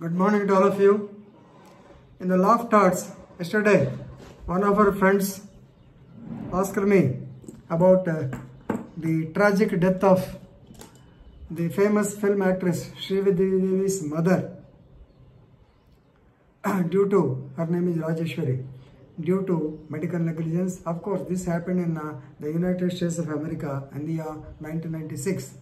Good morning to all of you. In the Loft Arts, yesterday, one of our friends asked me about the tragic death of the famous film actress Sridevi's mother due to, her name is Rajeshwari, due to medical negligence. Of course, this happened in the United States of America in the year 1996.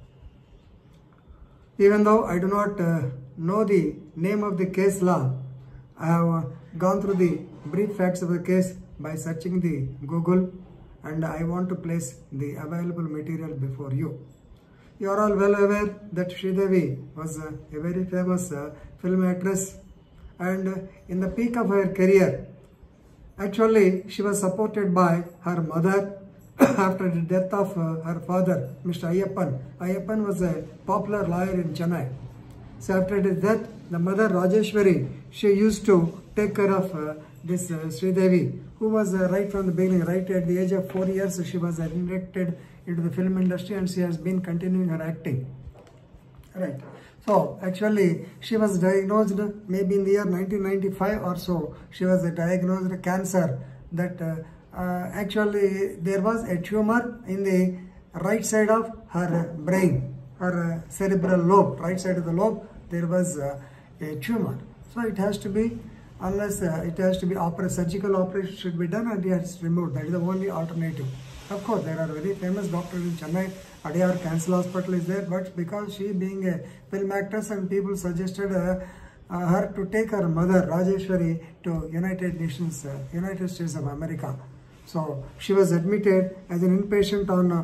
Even though I do not know the name of the case law, I have gone through the brief facts of the case by searching the Google, and I want to place the available material before you. You are all well aware that Sridevi was a very famous film actress, and in the peak of her career, actually she was supported by her mother after the death of her father, Mr. Ayyappan. Ayyappan was a popular lawyer in Chennai. So after his death, the mother Rajeshwari, she used to take care of this Sridevi, who was right from the beginning, right at the age of 4 years, she was inducted into the film industry and she has been continuing her acting. Right. So actually she was diagnosed maybe in the year 1995 or so. She was diagnosed cancer that actually there was a tumor in the right side of her brain, her cerebral lobe, right side of the lobe, there was a tumor. So it has to be, unless it has to be surgical operation should be done and it has removed. That is the only alternative. Of course, there are very famous doctors in Chennai. Adyar Cancer Hospital is there, but because she being a film actress and people suggested her to take her mother Rajeshwari to United States of America. So she was admitted as an inpatient on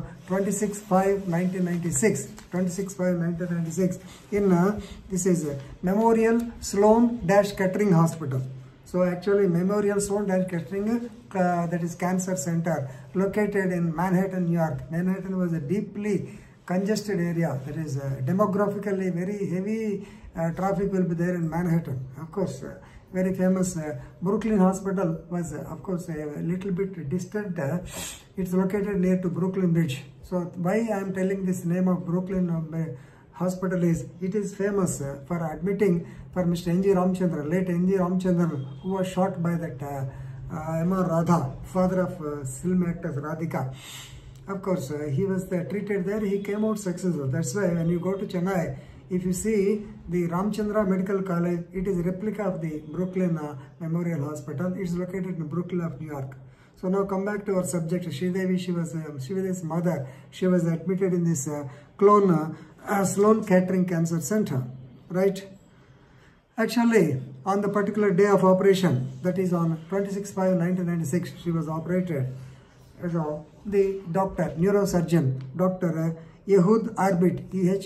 26/5/1996. 26/5/1996 in this is Memorial Sloan-Kettering Hospital. So actually Memorial Sloan-Kettering, that is cancer center located in Manhattan, New York. Manhattan was a deeply congested area. That is demographically very heavy traffic will be there in Manhattan. Of course, very famous Brooklyn Hospital was of course a little bit distant. It's located near to Brooklyn Bridge. So why I am telling this name of Brooklyn Hospital is, it is famous for admitting for Mr. N.G. Ramchandran, late N.G. Ramchandran, who was shot by that M.R. Radha, father of film actress Radhika. Of course, he was treated there, he came out successful. That's why when you go to Chennai, if you see the Ramchandra Medical College, it is a replica of the Brooklyn Memorial Hospital. It's located in Brooklyn of New York. So now come back to our subject. Sridevi, she was Sridevi's mother. She was admitted in this Sloan-Kettering Cancer Center, right? Actually, on the particular day of operation, that is on 26/5/1996, she was operated. So the doctor, neurosurgeon, Dr. Ehud Arbit,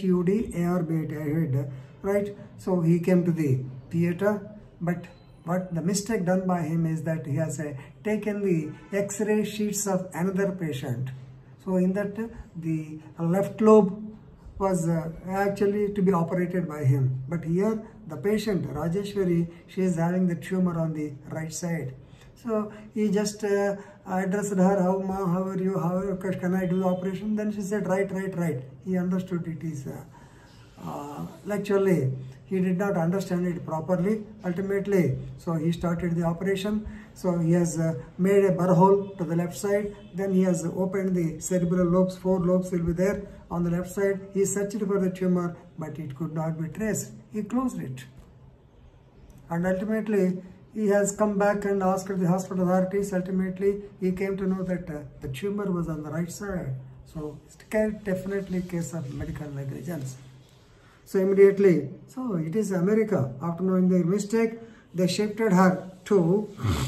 Ehud, right? So he came to the theater, but what the mistake done by him is that he has taken the X-ray sheets of another patient. So in that, the left lobe was actually to be operated by him. But here, the patient, Rajeshwari, she is having the tumor on the right side. So he just addressed her, how are you, how can I do the operation? Then she said, right. He understood it is, actually, he did not understand it properly. Ultimately, so he started the operation. So he has made a burr hole to the left side. Then he has opened the cerebral lobes, 4 lobes will be there on the left side. He searched for the tumor, but it could not be traced. He closed it. And ultimately, he has come back and asked the hospital authorities. Ultimately, he came to know that the tumor was on the right side. So it's definitely a case of medical negligence. So immediately, so it is America. After knowing their mistake, they shifted her to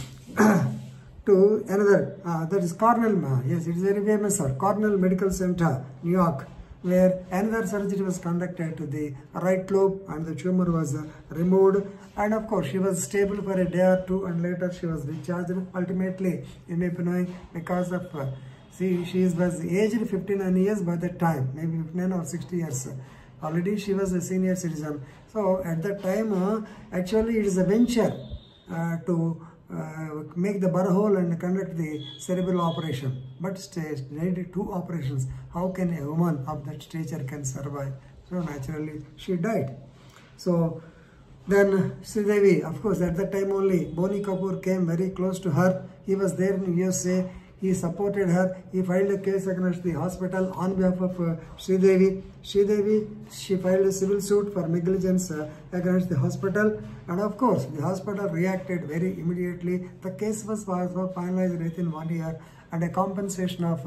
another, that is Cornell. Yes, it is very famous, sir. Cornell Medical Center, New York, where another surgery was conducted to the right lobe and the tumor was removed. And of course, she was stable for a day or two and later she was discharged. Ultimately, you may be knowing because of, she was aged 59 years by that time, maybe 59 or 60 years. Already she was a senior citizen. So at that time, actually it is a venture to make the burr hole and conduct the cerebral operation. But needed 2 operations. How can a woman of that stature can survive? So naturally she died. So Then Sridevi, of course, at that time only, Boni Kapoor came very close to her. He was there in USA. He supported her. He filed a case against the hospital on behalf of Sridevi. Sridevi, she filed a civil suit for negligence against the hospital. And of course, the hospital reacted very immediately. The case was finalized within 1 year and a compensation of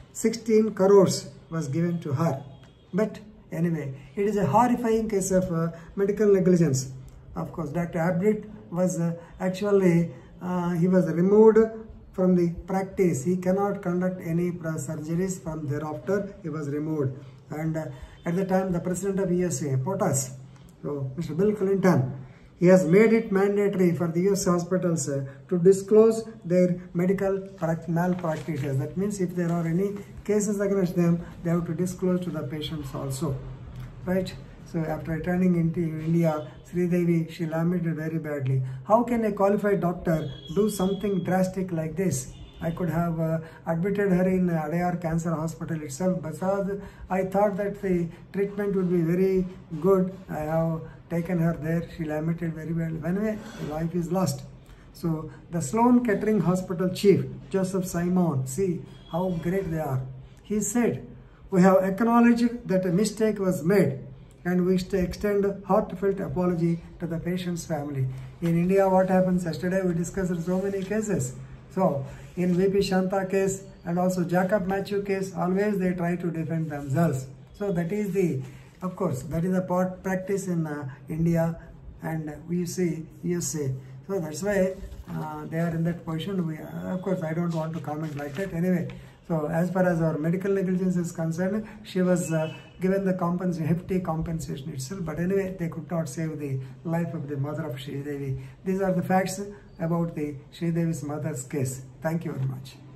16 crores was given to her. But anyway, it is a horrifying case of medical negligence. Of course, Dr. Abrit was actually, he was removed from the practice. He cannot conduct any surgeries from thereafter. He was removed. And at the time, the president of USA, POTUS, so Mr. Bill Clinton, he has made it mandatory for the US hospitals to disclose their medical malpractices. That means if there are any cases against them, they have to disclose to the patients also. Right? So after returning into India, Sridevi, she lamented very badly. How can a qualified doctor do something drastic like this? I could have admitted her in Adyar Cancer Hospital itself, but I thought that the treatment would be very good. I have taken her there. She lamented very well. Anyway, life is lost. So the Sloan Kettering Hospital chief, Joseph Simon, see how great they are. He said, "We have acknowledged that a mistake was made and we extend heartfelt apology to the patient's family." In India, what happens? Yesterday we discussed so many cases. So in VP Shanta case and also Jacob Matthew case, always they try to defend themselves. So that is the, of course, that is the practice in India and we see USA. So that's why they are in that position. Of course, I don't want to comment like that. Anyway, so as far as our medical negligence is concerned, she was given the hefty compensation itself. But anyway, they could not save the life of the mother of Sridevi. These are the facts about the Sridevi's mother's case. Thank you very much.